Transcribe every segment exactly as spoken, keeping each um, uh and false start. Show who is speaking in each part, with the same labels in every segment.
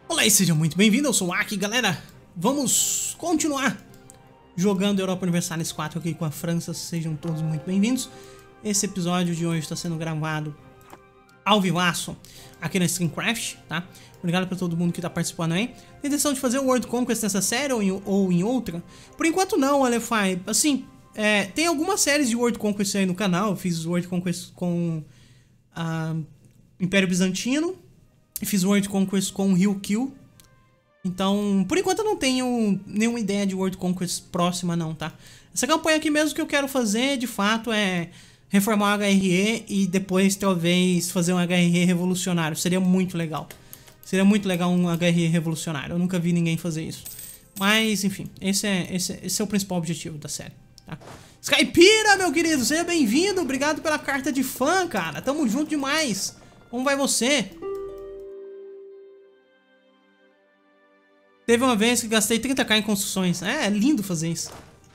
Speaker 1: Olá e sejam muito bem-vindos, eu sou o Aki, galera. Vamos continuar jogando Europa Universalis quatro aqui com a França, sejam todos muito bem-vindos. Esse episódio de hoje está sendo gravado ao vivaço aqui na Streamcraft, tá? Obrigado para todo mundo que está participando aí. Tem intenção de fazer o World Conquest nessa série ou em, ou em outra? Por enquanto não, Alefai. Assim, é, tem algumas séries de World Conquest aí no canal. Eu fiz World Conquest com uh, Império Bizantino. Fiz World Conquest com Ryukyu. Então, por enquanto eu não tenho nenhuma ideia de World Conquest próxima não, tá? Essa campanha aqui mesmo que eu quero fazer, de fato, é reformar o H R E e depois talvez fazer um H R E revolucionário. Seria muito legal. Seria muito legal um H R E revolucionário. Eu nunca vi ninguém fazer isso. Mas, enfim, esse é, esse, esse é o principal objetivo da série, tá? Skypira, meu querido, seja bem-vindo. Obrigado pela carta de fã, cara. Tamo junto demais. Como vai você? Teve uma vez que gastei trinta k em construções. É, é lindo fazer isso.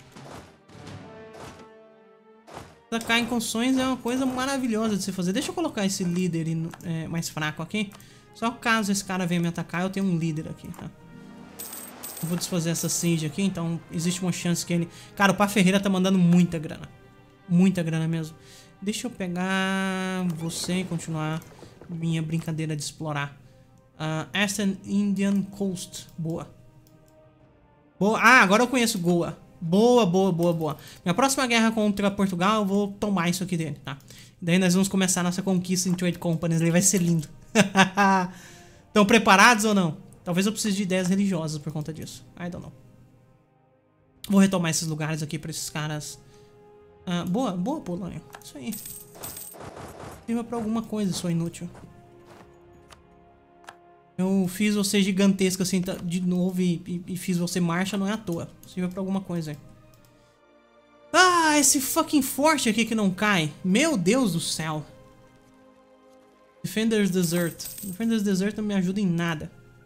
Speaker 1: trinta k em construções é uma coisa maravilhosa de se fazer. Deixa eu colocar esse líder é, mais fraco aqui. Só caso esse cara venha me atacar, eu tenho um líder aqui, tá? Eu vou desfazer essa siege aqui, então existe uma chance que ele... Cara, o Pá Ferreira tá mandando muita grana. Muita grana mesmo. Deixa eu pegar você e continuar minha brincadeira de explorar. Uh, Eastern Indian Coast. Boa. Boa. Ah, agora eu conheço Goa. Boa, boa, boa, boa. Minha próxima guerra contra Portugal, eu vou tomar isso aqui dele, tá? Daí nós vamos começar a nossa conquista em Trade Companies. Ele vai ser lindo. Estão preparados ou não? Talvez eu precise de ideias religiosas por conta disso. I don't know. Vou retomar esses lugares aqui pra esses caras. Uh, boa, boa, Polônia. Isso aí. Sirva pra alguma coisa, sou inútil. Eu fiz você gigantesca assim de novo e, e, e fiz você marcha, não é à toa. Sirva pra alguma coisa aí. Ah, esse fucking forte aqui que não cai. Meu Deus do céu. Defender's Desert. Defender's Desert não me ajuda em nada.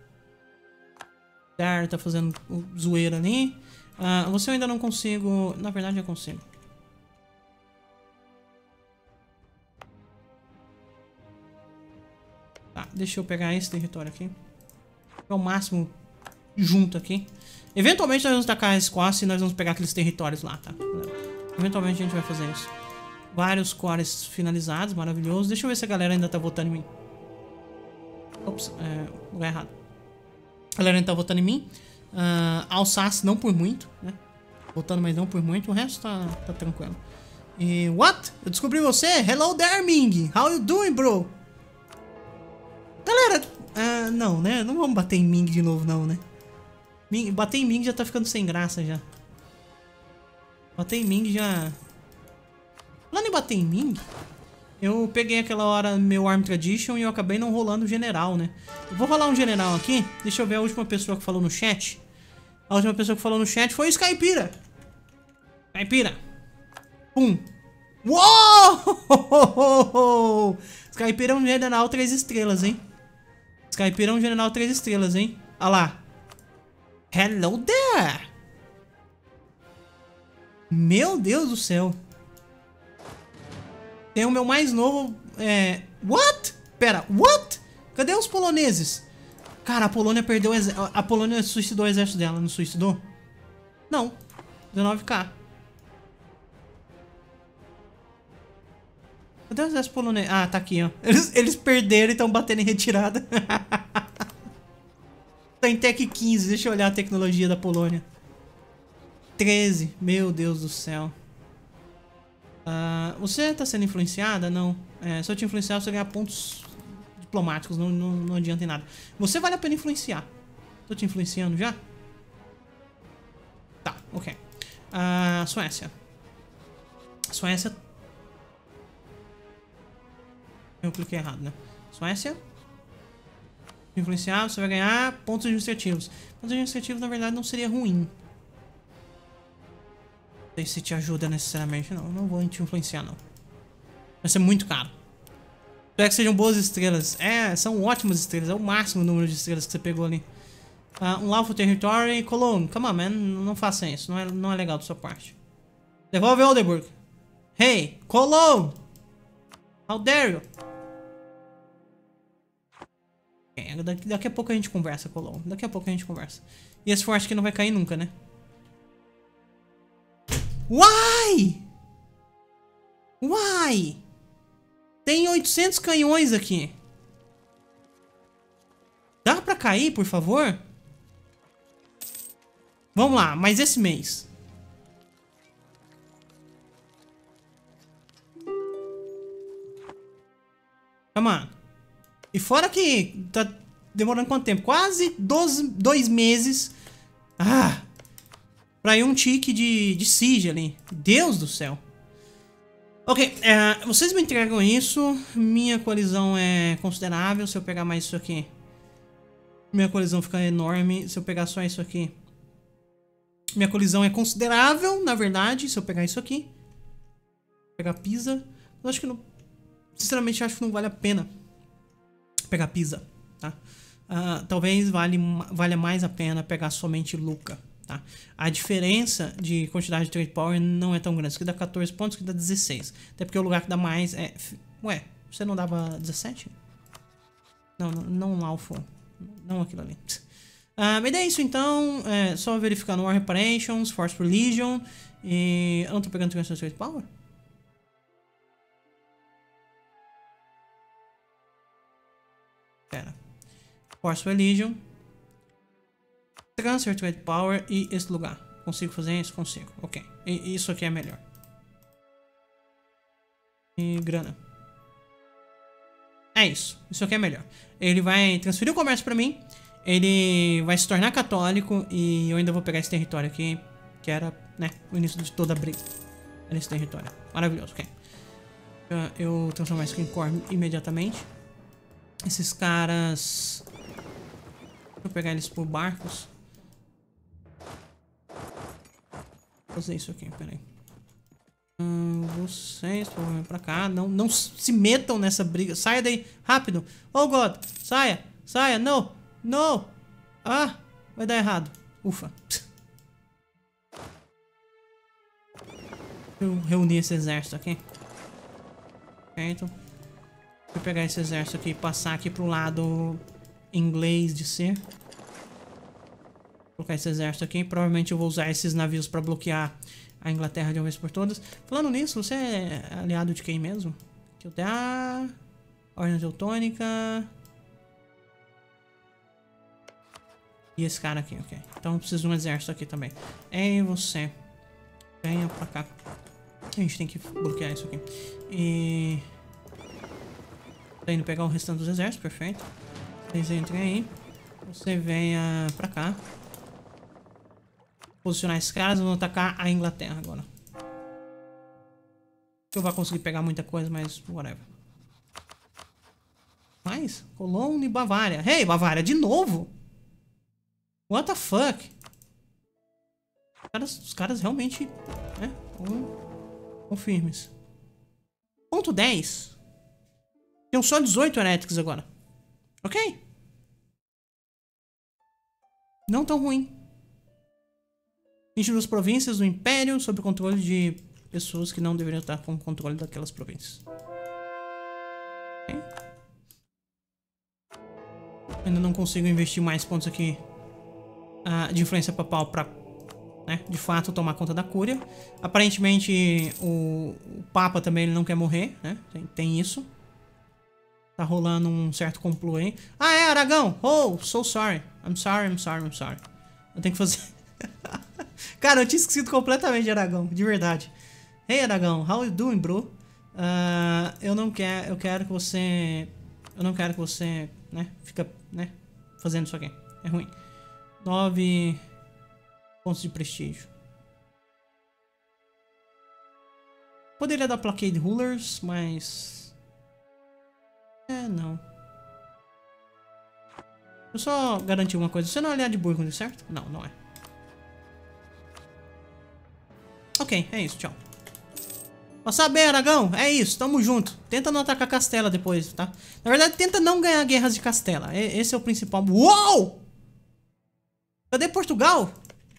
Speaker 1: Dar tá fazendo zoeira ali. Ah, você eu ainda não consigo... Na verdade eu consigo. Tá, deixa eu pegar esse território aqui. É o máximo junto aqui. Eventualmente nós vamos tacar a Escócia e nós vamos pegar aqueles territórios lá, tá? Eventualmente a gente vai fazer isso. Vários cores finalizados, maravilhoso. Deixa eu ver se a galera ainda tá votando em mim. Ops, é, lugar errado. A galera ainda tá votando em mim. Uh, Alsace não por muito, né? Votando, mas não por muito. O resto tá, tá tranquilo. E... What? Eu descobri você? Hello there, Ming. How you doing, bro? Galera, uh, não, né? Não vamos bater em Ming de novo, não, né? Ming, bater em Ming já tá ficando sem graça, já. Bater em Ming já... Falando em bater em Ming, eu peguei aquela hora meu Arm Tradition e eu acabei não rolando o general, né? Eu vou rolar um general aqui. Deixa eu ver a última pessoa que falou no chat. A última pessoa que falou no chat foi o Skypira. Skypira. Pum. Uou! Skypira é um general três estrelas, hein? Skypira é um general três estrelas, hein? Olha lá. Hello there! Meu Deus do céu. Tem o meu mais novo... É... What? Pera, what? Cadê os poloneses? Cara, a Polônia perdeu... A Polônia suicidou o exército dela, não suicidou? Não. dezenove k. Cadê o exército polonês? Ah, tá aqui, ó. Eles, eles perderam e estão batendo em retirada. Tá em Tech quinze. Deixa eu olhar a tecnologia da Polônia. treze. Meu Deus do céu. Uh, você tá sendo influenciada? Não. É, se eu te influenciar, você ganhar pontos diplomáticos. Não, não, não adianta em nada. Você vale a pena influenciar. Tô te influenciando já? Tá, ok. Uh, Suécia. Suécia... Eu cliquei errado, né? Suécia. Influenciar, você vai ganhar pontos administrativos. Pontos administrativos, na verdade, não seria ruim. Não sei se te ajuda necessariamente. Não, não vou te influenciar, não. Vai ser muito caro. Espero que sejam boas estrelas. É, são ótimas estrelas. É o máximo número de estrelas que você pegou ali. Uh, um Lawful Territory. Cologne. Come on, man. Não faça isso. Não é, não é legal da sua parte. Devolve Oldenburg. Hey, Cologne. How dare you? É, daqui, daqui a pouco a gente conversa, Colon. Daqui a pouco a gente conversa. E esse forte aqui não vai cair nunca, né? Uai! Uai! Tem oitocentos canhões aqui. Dá pra cair, por favor? Vamos lá, mas esse mês. Come on. E fora que tá demorando quanto tempo? Quase doze, dois meses. Ah! Pra ir um tique de, de siege ali. Deus do céu. Ok, é, vocês me entregam isso. Minha coalizão é considerável. Se eu pegar mais isso aqui, minha coalizão fica enorme. Se eu pegar só isso aqui, minha coalizão é considerável, na verdade. Se eu pegar isso aqui, pegar Pisa, eu acho que não, sinceramente acho que não vale a pena pegar Pisa, tá? Uh, talvez vale, valha mais a pena pegar somente Lucca, tá? A diferença de quantidade de trade power não é tão grande. Isso aqui dá quatorze pontos, isso aqui dá dezesseis. Até porque o lugar que dá mais é... Ué, você não dava dezessete? Não, não, não Lawful. Não aquilo ali. Uh, mas é isso então. É só verificar no War Reparations, Force for Legion. E... Eu não tô pegando trade power? Pera. Force for Legion. Transfer Trade Power e esse lugar. Consigo fazer isso? Consigo. Ok. E isso aqui é melhor. E grana. É isso. Isso aqui é melhor. Ele vai transferir o comércio pra mim. Ele vai se tornar católico. E eu ainda vou pegar esse território aqui. Que era, né, o início de toda a briga. Era esse território. Maravilhoso, ok. Eu transformar isso aqui em core imediatamente. Esses caras... Deixa eu pegar eles por barcos. Vou fazer isso aqui, peraí. Hum, vocês, por favor, pra cá. Não, não se metam nessa briga. Saia daí, rápido. Oh, God. Saia, saia. Não, não. Ah, vai dar errado. Ufa. Eu reuni esse exército aqui. Ok, então. Vou pegar esse exército aqui e passar aqui pro lado inglês de ser. Vou colocar esse exército aqui. Provavelmente eu vou usar esses navios pra bloquear a Inglaterra de uma vez por todas. Falando nisso, você é aliado de quem mesmo? Que eu tenho a Ordem Teutônica. E esse cara aqui, ok. Então eu preciso de um exército aqui também. Ei, você. Venha pra cá. A gente tem que bloquear isso aqui. E... Tá indo pegar o restante dos exércitos, perfeito. Vocês entrem aí. Você venha pra cá. Posicionar esses caras, vão atacar a Inglaterra agora. Eu vou conseguir pegar muita coisa, mas whatever. Mais? Colônia e Bavária. Hey, Bavária, de novo? What the fuck? Os caras, os caras realmente, né, estão firmes. Ponto dez. Tem só dezoito Heretics agora. Ok? Não tão ruim. vinte e duas províncias do Império sob o controle de pessoas que não deveriam estar com o controle daquelas províncias. Okay. Ainda não consigo investir mais pontos aqui uh, de influência papal para, né, de fato tomar conta da Cúria. Aparentemente o, o Papa também ele não quer morrer, né? Tem, tem isso. Tá rolando um certo complô aí. Ah, é, Aragão! Oh, so sorry. I'm sorry, I'm sorry, I'm sorry. Eu tenho que fazer... Cara, eu tinha esquecido completamente de Aragão, de verdade. Hey, Aragão, how you doing, bro? Uh, eu não quero... Eu quero que você... Eu não quero que você, né, fica, né, fazendo isso aqui. É ruim. Nove pontos de prestígio. Poderia dar Placade Rulers, mas... É, não. Eu só garanti uma coisa. Você não é aliado de Burgundy, certo? Não, não é. Ok, é isso, tchau. Passar bem, Aragão. É isso, tamo junto. Tenta não atacar Castela depois, tá? Na verdade, tenta não ganhar guerras de Castela. Esse é o principal. Uou! Cadê Portugal?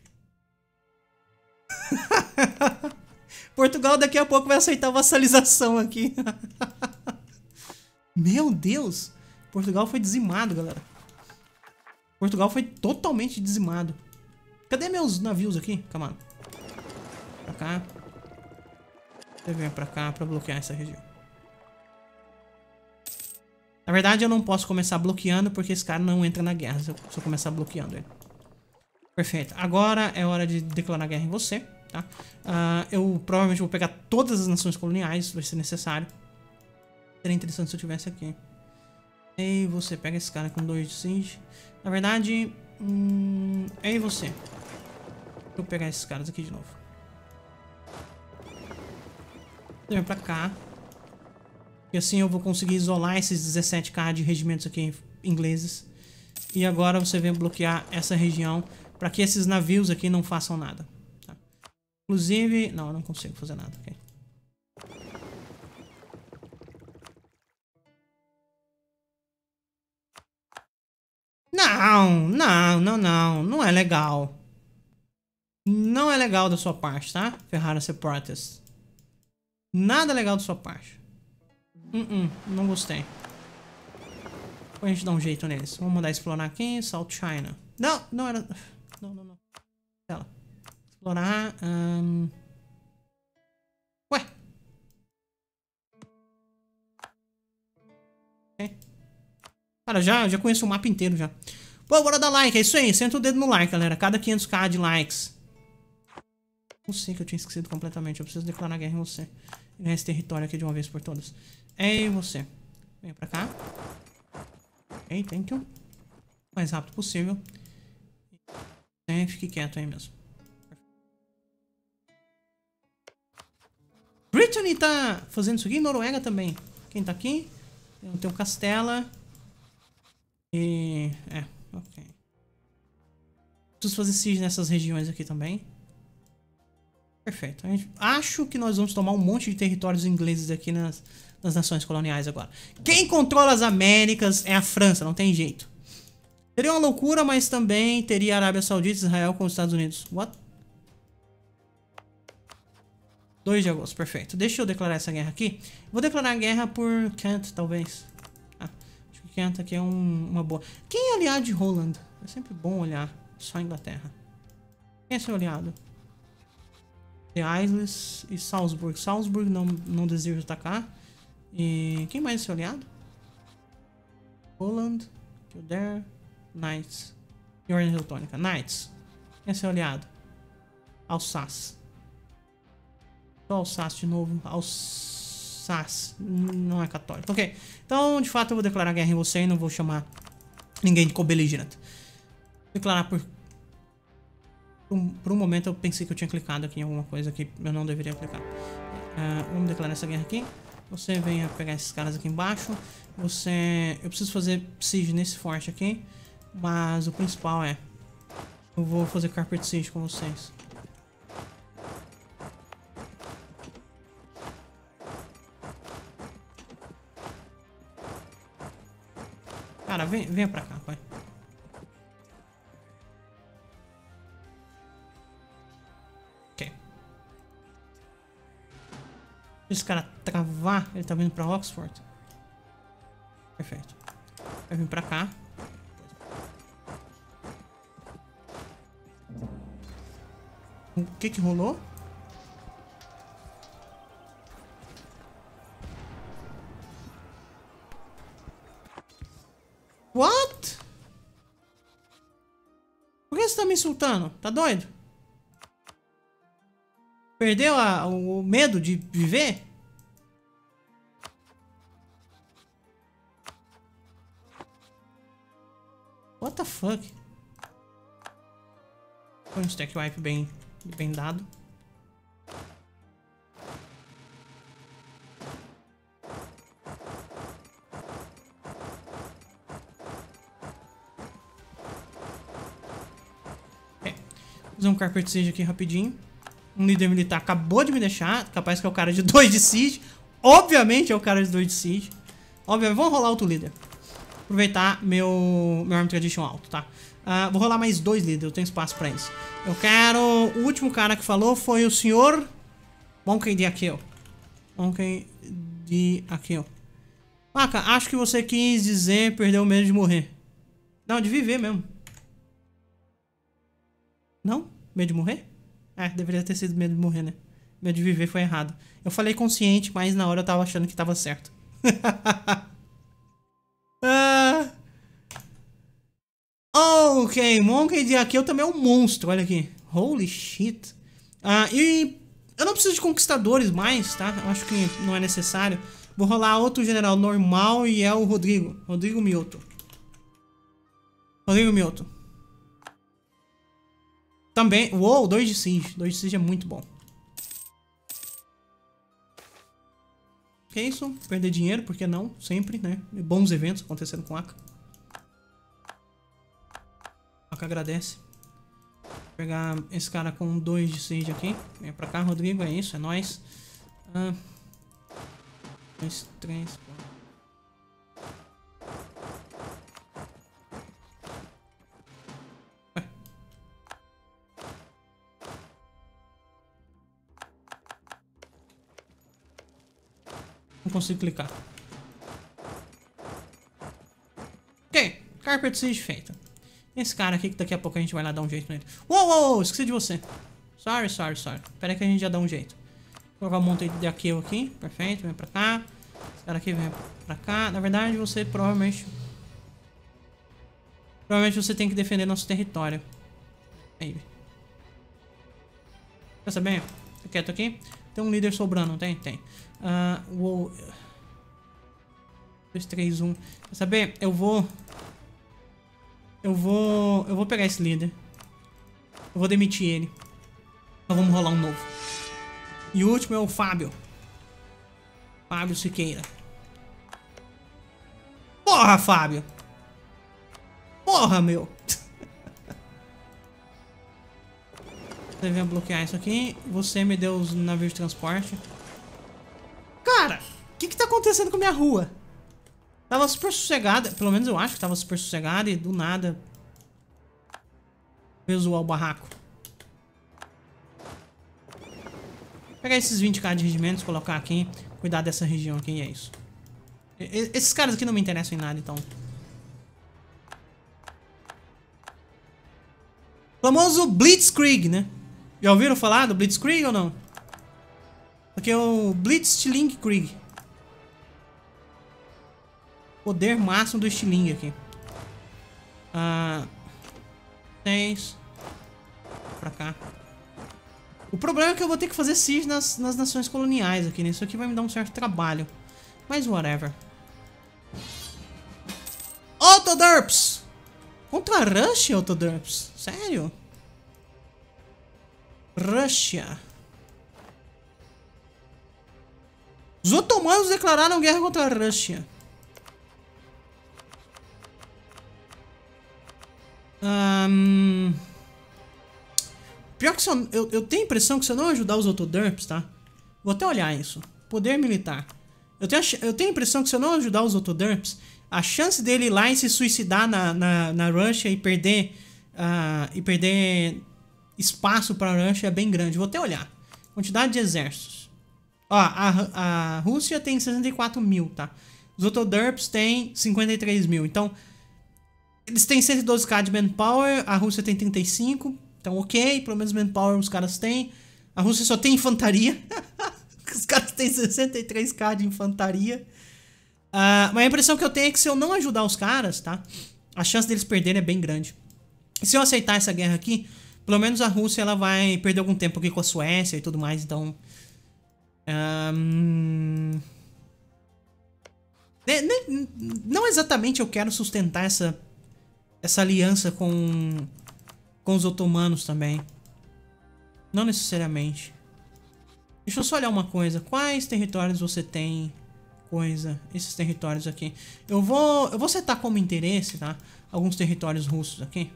Speaker 1: Portugal daqui a pouco vai aceitar vassalização aqui. Meu Deus! Portugal foi dizimado, galera. Portugal foi totalmente dizimado. Cadê meus navios aqui? Calma. Pra cá. Você vem pra cá pra bloquear essa região. Na verdade, eu não posso começar bloqueando porque esse cara não entra na guerra se eu, se eu começar bloqueando ele. Perfeito. Agora é hora de declarar guerra em você, tá? Uh, eu provavelmente vou pegar todas as nações coloniais, vai ser necessário. Seria interessante se eu tivesse aqui. E você pega esse cara com dois de siege. Na verdade, hum, é você. Vou pegar esses caras aqui de novo. Você vem pra cá. E assim eu vou conseguir isolar esses dezessete K de regimentos aqui ingleses. E agora você vem bloquear essa região para que esses navios aqui não façam nada. Tá? Inclusive... Não, eu não consigo fazer nada. Okay. Não, não, não, não. Não é legal. Não é legal da sua parte, tá? Ferrara Separatist. Nada legal da sua parte. Uh -uh, não gostei. Depois a gente dá um jeito neles. Vamos mandar explorar aqui. South China. Não, não era... Não, não, não. Ela. Explorar... Um... Ué. Okay. Cara, já, já conheço o mapa inteiro já. Pô, bora dar like. É isso aí. Senta o dedo no like, galera. Cada quinhentos K de likes. Não sei que eu tinha esquecido completamente. Eu preciso declarar guerra em você. E ganhar esse território aqui de uma vez por todas. É você. Vem pra cá. Ok, thank you. O mais rápido possível. É, fique quieto aí mesmo. Brittany tá fazendo isso aqui. Noruega também. Quem tá aqui? Tem o Castela. E... É, ok. Preciso fazer siege nessas regiões aqui também. Perfeito. A gente... Acho que nós vamos tomar um monte de territórios ingleses aqui nas... nas nações coloniais agora. Quem controla as Américas é a França, não tem jeito. Seria uma loucura, mas também teria a Arábia Saudita e Israel com os Estados Unidos. What? dois de agosto, perfeito. Deixa eu declarar essa guerra aqui. Vou declarar a guerra por Kent, talvez. Ah, acho que Kent aqui é um, uma boa. Quem é aliado de Holland? É sempre bom olhar só a Inglaterra. Quem é seu aliado? The Isles e Salzburg. Salzburg não, não deseja atacar. E quem mais é seu aliado? Holland, Kildare, Knights e Ordem Teutônica. Knights. Quem é seu aliado? Alsace. Só Alsace de novo. Alsace. Não é católico. Ok. Então, de fato, eu vou declarar guerra em você e não vou chamar ninguém de co-beligerant. Declarar por... Por um, por um momento eu pensei que eu tinha clicado aqui em alguma coisa que eu não deveria clicar. Uh, vamos declarar essa guerra aqui. Você vem pegar esses caras aqui embaixo. Você... Eu preciso fazer siege nesse forte aqui. Mas o principal é... Eu vou fazer carpet siege com vocês. Cara, vem, venha pra cá, pai. Ok. Esse cara travar, ele tá vindo pra Oxford. Perfeito. Vai vir pra cá. O que que rolou? What? Por que você tá me insultando? Tá doido? Perdeu a, o medo de viver? What the fuck? Foi um stack wipe bem, bem dado. É. Vou fazer um carpet siege aqui rapidinho. Um líder militar acabou de me deixar. Capaz que é o cara de dois de siege. Obviamente é o cara de dois de siege. Obviamente. Vamos rolar outro líder. Aproveitar meu, meu Army Tradition alto, tá? Uh, vou rolar mais dois líderes. Eu tenho espaço pra isso. Eu quero... O último cara que falou foi o senhor... Monkey de Akio. Monkey de Akio. Paca, acho que você quis dizer perder o medo de morrer. Não, de viver mesmo. Não? Medo de morrer? É, deveria ter sido medo de morrer, né? Medo de viver foi errado. Eu falei consciente, mas na hora eu tava achando que tava certo. ah. Ok, Monkey aqui eu também é um monstro, olha aqui. Holy shit. Ah, e eu não preciso de conquistadores mais, tá? Eu acho que não é necessário. Vou rolar outro general normal e é o Rodrigo. Rodrigo Mioto. Rodrigo Mioto. Também. Uou, dois de Siege. dois de Siege é muito bom. Que isso? Perder dinheiro, por que não? Sempre, né? Bons eventos acontecendo com a Aka. A Aka agradece. Vou pegar esse cara com dois de Siege aqui. Vem pra cá, Rodrigo. É isso, é nóis. Ah, dois, três, quatro. Não consigo clicar. Ok, Carpet Siege feita. Esse cara aqui que daqui a pouco a gente vai lá dar um jeito nele. Uou, uou, uou, esqueci de você. Sorry, sorry, sorry. Pera aí que a gente já dá um jeito. Vou colocar um monte de kill aqui. Perfeito, vem pra cá. Esse cara aqui vem pra cá. Na verdade, você provavelmente... Provavelmente você tem que defender nosso território. Aí. Quer saber? Fica quieto aqui. Tem um líder sobrando, não tem? Tem. Ah, uh, uou. dois, três, um. Quer saber? Eu vou... Eu vou... Eu vou pegar esse líder. Eu vou demitir ele. Então vamos rolar um novo. E o último é o Fábio. Fábio Siqueira. Porra, Fábio! Porra, meu! Você vem bloquear isso aqui. Você me deu os navios de transporte. Cara, o que que tá acontecendo com a minha rua? Tava super sossegada. Pelo menos eu acho que tava super sossegada. E do nada veio zoar o barraco. Vou pegar esses vinte k de regimentos, colocar aqui. Cuidar dessa região aqui e é isso. E esses caras aqui não me interessam em nada, então. Famoso Blitzkrieg, né? Já ouviram falar do Blitzkrieg ou não? Aqui é o Blitzkrieg Krieg. Poder máximo do Stiling aqui. Ah, seis. Pra cá. O problema é que eu vou ter que fazer siege nas, nas nações coloniais aqui, né? Isso aqui vai me dar um certo trabalho. Mas whatever. Autoderps! Contra a Rússia, Autoderps? Sério? Rússia. Os otomanos declararam guerra contra a Rússia. Um... Pior que se eu, eu, eu tenho a impressão que se eu não ajudar os Autoderps, tá? Vou até olhar isso. Poder militar. Eu tenho, a, eu tenho a impressão que se eu não ajudar os Autoderps, a chance dele ir lá e se suicidar na, na, na Rússia e perder, uh, e perder espaço pra Rússia é bem grande. Vou até olhar. Quantidade de exércitos. Ó, a, a Rússia tem sessenta e quatro mil, tá? Os Autoderps tem cinquenta e três mil. Então, eles têm cento e doze k de manpower, a Rússia tem trinta e cinco. Então, ok, pelo menos manpower os caras têm. A Rússia só tem infantaria. Os caras têm sessenta e três k de infantaria. Uh, mas a impressão que eu tenho é que se eu não ajudar os caras, tá? A chance deles perderem é bem grande. E se eu aceitar essa guerra aqui, pelo menos a Rússia ela vai perder algum tempo aqui com a Suécia e tudo mais, então... Um... Não exatamente eu quero sustentar essa, essa aliança com, com os otomanos também. Não necessariamente. Deixa eu só olhar uma coisa. Quais territórios você tem? Coisa. Esses territórios aqui. Eu vou, eu vou setar como interesse, tá? Alguns territórios russos aqui.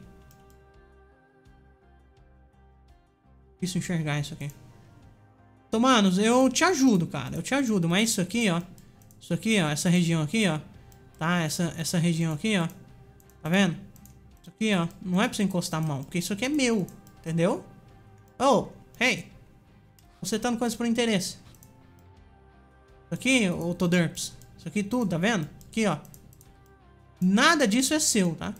Speaker 1: Difícil enxergar isso aqui. Otomanos, eu te ajudo, cara. Eu te ajudo. Mas isso aqui, ó. Isso aqui, ó. Essa região aqui, ó. Tá? Essa, essa região aqui, ó. Tá vendo? Isso aqui, ó. Não é pra você encostar a mão. Porque isso aqui é meu. Entendeu? Oh, hey. Você tá no coisa por interesse. Isso aqui, Autoderps. Isso aqui tudo, tá vendo? Aqui, ó. Nada disso é seu, tá?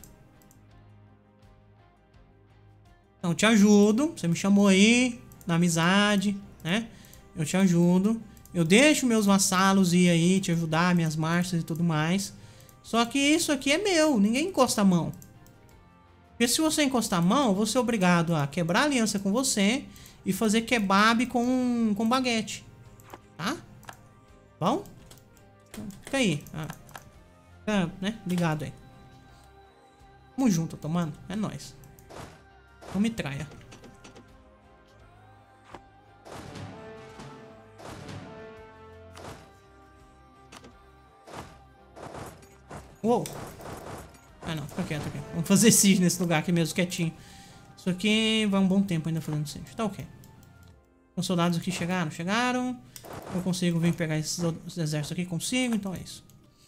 Speaker 1: Então, te ajudo. Você me chamou aí, na amizade, né? Eu te ajudo. Eu deixo meus vassalos ir aí, te ajudar, minhas marchas e tudo mais. Só que isso aqui é meu, ninguém encosta a mão. Porque se você encostar a mão, eu vou ser obrigado a quebrar a aliança com você e fazer kebab com, com baguete. Tá? Bom? Então, fica aí. Ah, fica, né? Ligado aí. Tamo junto, tomando. É nóis. Não me traia. Uou! Ah não, fica quieto aqui. Vamos fazer siege nesse lugar aqui mesmo, quietinho. Isso aqui vai um bom tempo ainda fazendo siege. Tá ok. Os soldados aqui chegaram? Chegaram. Eu consigo vir pegar esses, esses exércitos aqui? Consigo, então é isso.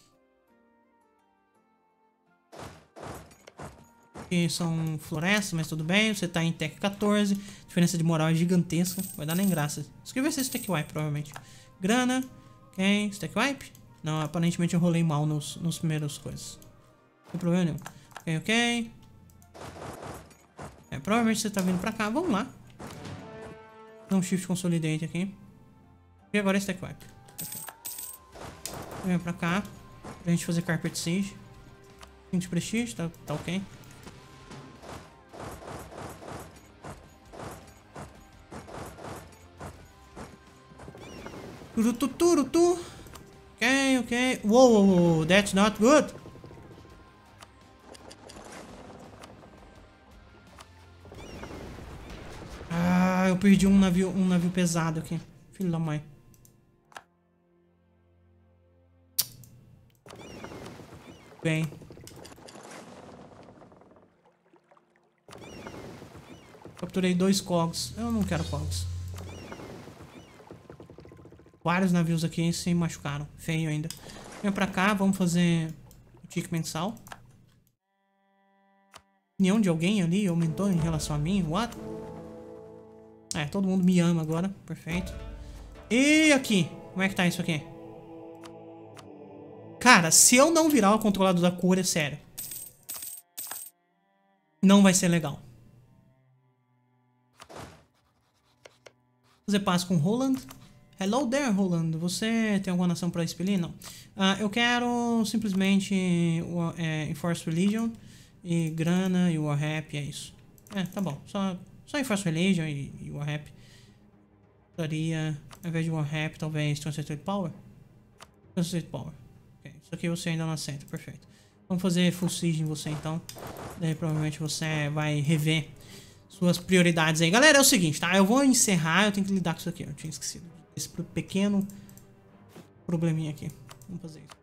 Speaker 1: Aqui são florestas, mas tudo bem. Você tá em Tech quatorze. A diferença de moral é gigantesca. Vai dar nem graça. Isso aqui vai ser Stack Wipe, provavelmente. Grana. Ok. Stack Wipe. Não, aparentemente eu rolei mal nos, nos primeiros coisas. Não tem problema nenhum. Ok, ok. É, provavelmente você tá vindo pra cá. Vamos lá. Dá um Shift Consolidate aqui. E agora é Stack Wipe. Vem pra cá. Pra gente fazer Carpet Siege. cinco de prestígio, tá, tá ok. Turutu, turutu. Ok, ok. Whoa, whoa, whoa, that's not good. Ah, eu perdi um navio, um navio pesado aqui. Filho da mãe. Bem. Capturei dois cogs. Eu não quero cogs. Vários navios aqui se machucaram. Feio ainda. Vem pra cá, vamos fazer o tique mensal. Opinião de alguém ali aumentou em relação a mim? What? É, todo mundo me ama agora. Perfeito. E aqui? Como é que tá isso aqui? Cara, se eu não virar o controlador da cor, é sério. Não vai ser legal. Fazer paz com Roland. Hello there, Roland. Você tem alguma nação pra expelir? Não. Uh, eu quero simplesmente uh, é, Enforce Religion e grana e Warrap, é isso. É, tá bom. Só, só Enforce Religion e, e Warrap. Daria, ao invés de Warrap, talvez Concentrate Power? Concentrate Power. Ok, isso aqui você ainda não aceita, perfeito. Vamos fazer Full Siege em você então. Daí provavelmente você vai rever suas prioridades aí. Galera, é o seguinte, tá? Eu vou encerrar, eu tenho que lidar com isso aqui. Eu tinha esquecido. Esse pequeno probleminha aqui. Vamos fazer isso.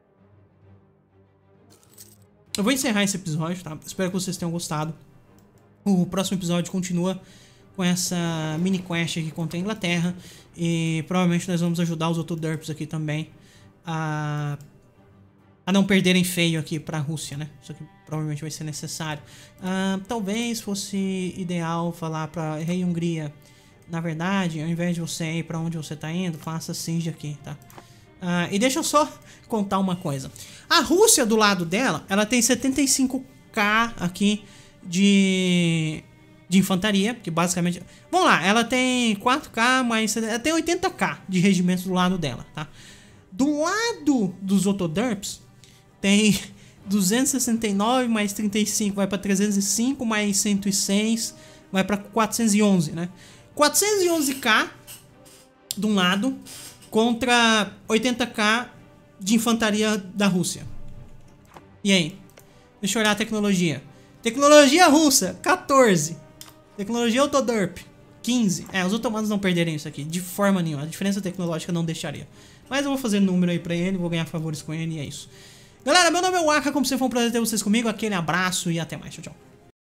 Speaker 1: Eu vou encerrar esse episódio, tá? Espero que vocês tenham gostado. O próximo episódio continua com essa mini quest aqui contra a Inglaterra. E provavelmente nós vamos ajudar os outros derps aqui também a, a não perderem feio aqui pra Rússia, né? Isso aqui provavelmente vai ser necessário. Uh, talvez fosse ideal falar pra Rei Hungria: na verdade, ao invés de você ir pra onde você tá indo, faça siege aqui, tá? Uh, e deixa eu só contar uma coisa. A Rússia, do lado dela, ela tem setenta e cinco K aqui de, de infantaria, que basicamente... Vamos lá, ela tem quatro K, mas ela tem oitenta K de regimentos do lado dela, tá? Do lado dos Otoderps, tem duzentos e sessenta e nove mais trinta e cinco, vai pra trezentos e cinco, mais cento e seis, vai pra quatrocentos e onze, né? quatrocentos e onze K de um lado contra oitenta K de infantaria da Rússia. E aí? Deixa eu olhar a tecnologia. Tecnologia russa, quatorze. Tecnologia Autoderp, quinze. É, os otomanos não perderem isso aqui, de forma nenhuma. A diferença tecnológica não deixaria. Mas eu vou fazer número aí pra ele, vou ganhar favores com ele e é isso. Galera, meu nome é Waka, como sempre foi um prazer ter vocês comigo. Aquele abraço e até mais. Tchau, tchau.